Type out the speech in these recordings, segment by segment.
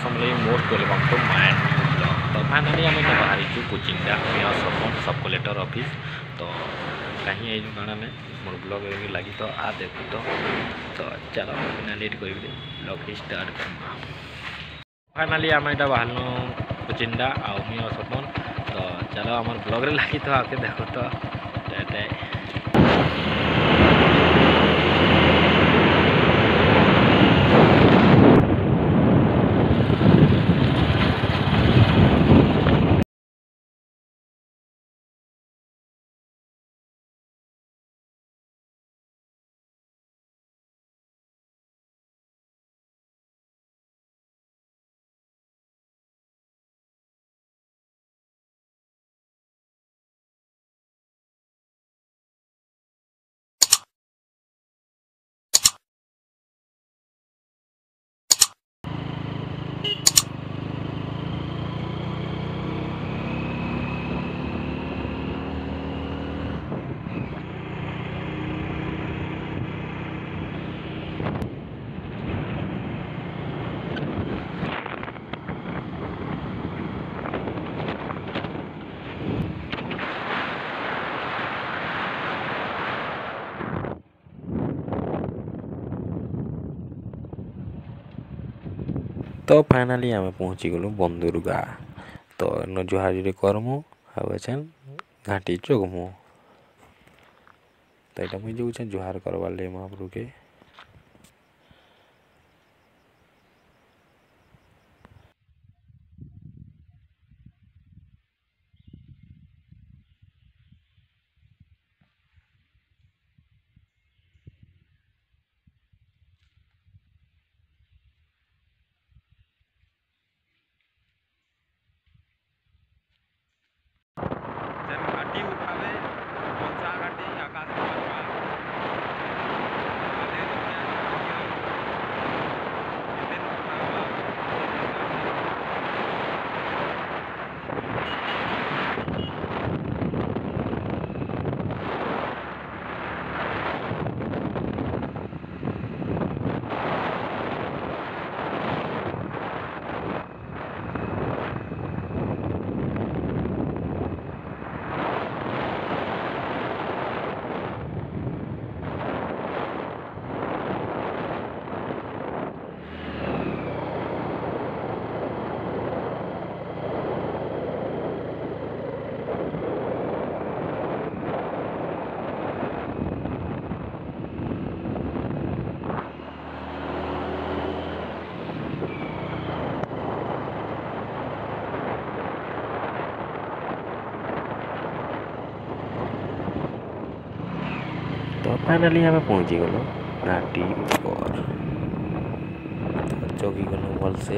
समझ most welcome to my new blog. तो finally आम इतना बाहरी कुचिंडा सरपंच सब कलेक्टर ऑफिस तो कहीं आई गाना में मोर ब्लॉग लगी तो आ देखू तो चलो बिना लेट कर ब्लॉग स्टार्ट कर। फाइनाली आम इतना बाहर कुचिंडा आउ सरपंच तो चलो आम ब्लॉग लगी तो आके देखो तो तो फाइनाली आम पहुँची गलु बंदुर्गा तो इन जुहारी करमु आछन घाटी चोगमु तो यहाँ मुझे जाऊँ जुहार करवार ले महाप्रभु के। घाटी उठावे घाटी आकाश तो फाइनाली हमें पहुँची गलो घाटी ऊपर तो चौकी गलु भल से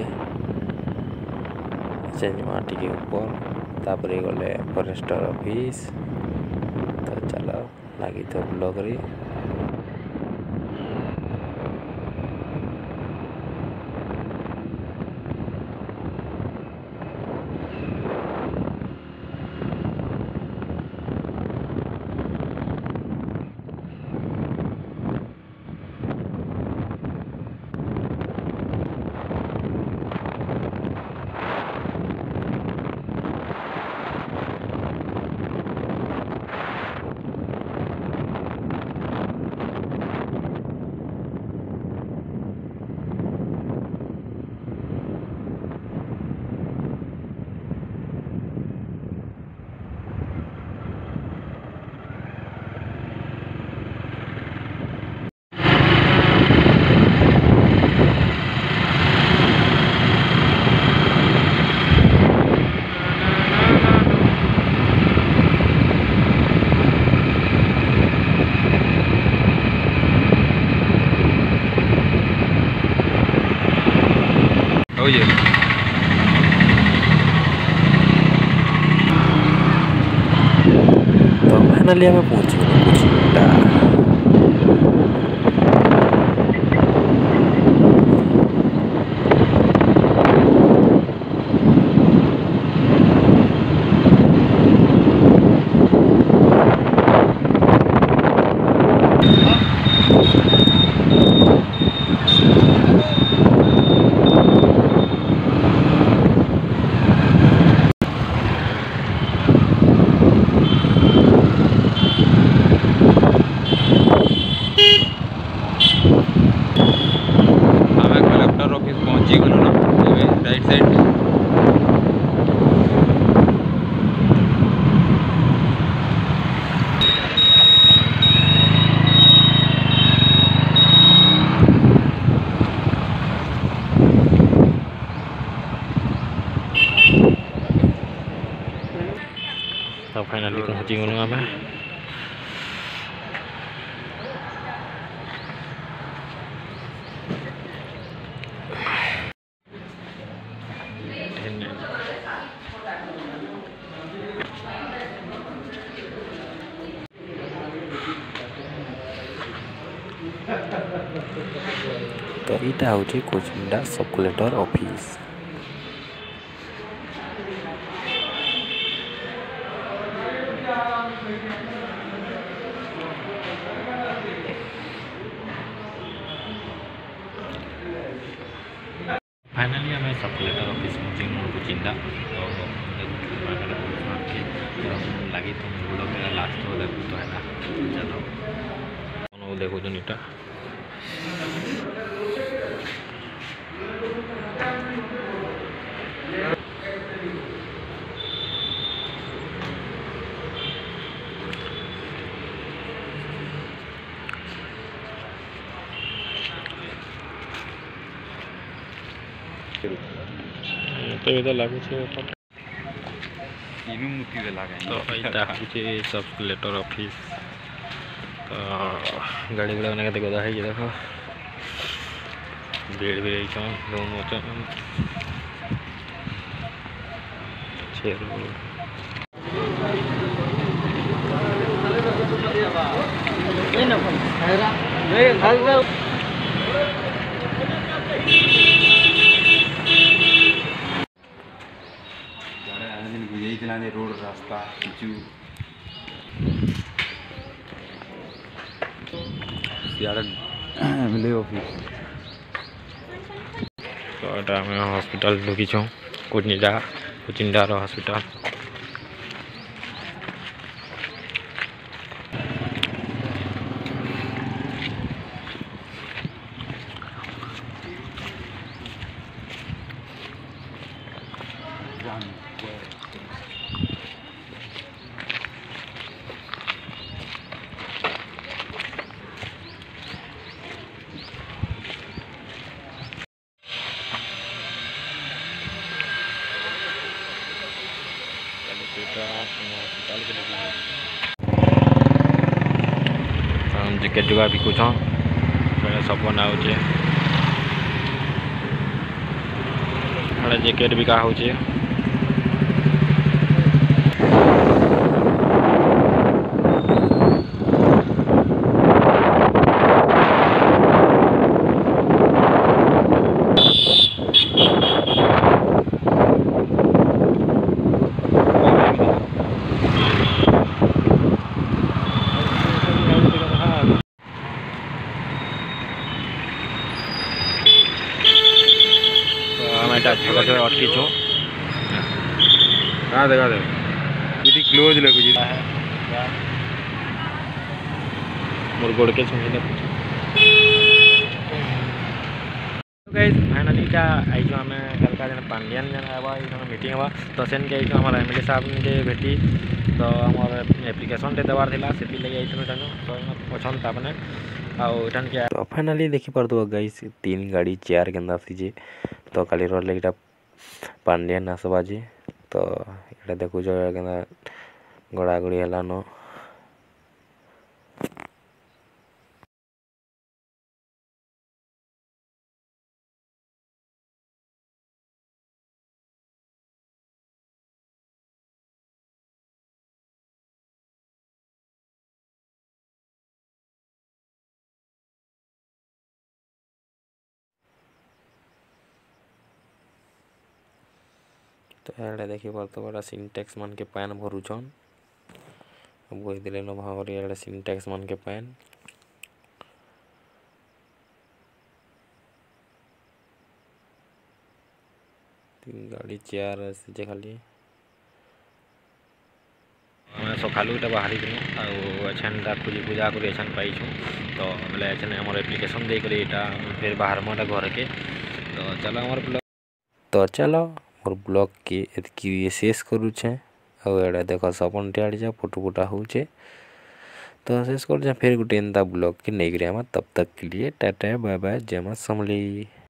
चेंज माटी के ऊपर तापर गले फॉरेस्टर ऑफिस तो चलो लगी तो ब्लॉग रे। Oh yeah. तो फाइनली हमें पहुंच गए कुचिंडा। पहुँची गलु आम तो यहाँ हूँ कोचिंडा सब कलेक्टर ऑफिस। फाइनली आम सब कलेक्टर ऑफिस कोचिंडा तो लगी तो ब्लॉग लास्ट तो देखो तो है चलो देखो इटा तो ये लागू तो सब कलेक्टर ऑफिस तो गाड़ी गुड़ा बना के गदा है देखो भीड़ भी रही रूम रोड रास्ता मिले ऑफिस तो हॉस्पिटल ढुकी कोचिंडा हॉस्पिटल जैकेट जुगा बिकुछ सब बना जैकेट बिका हो अटकी छो देखा दे क्लोज लगुच मोर गोड़ के छुई फाइनाली आई आम कलका जन पांडियान जन मीटिंग हवा तो सेन के आम एमएलए साहब के भेटी तो आम एप्लिकेशन देवार था से अच्छा तापने आठान के तो फाइनाली देखी पार्थ गाइस 3 गाड़ी चेयर के सीजे तो काली रोड लगे पांडियान आसवा जी तो ये देखु गड़ा गड़ी हेलान तो ये देखी पार्थ बड़ा सिंटेक्स मन के पैन भरुछन बोई दिले न भावर ये सिंटेक्स मन के पैन गाड़ी चेयर से खाली सकालू बाहरी गलु खोजी पूजा कर पाई तो बोले आम एप्लिकेशन देकर फिर बाहर में घर के तो चलो आम ब्लॉग तो चलो मोर ब्लॉग के शेष करुचे आड़ा देख सपन टिया फोटो फुटा होचे तो शेष कर फिर गोटे एंता ब्लॉग के नहीं तब तक के लिए टाटा बाय बाय जय मां समली।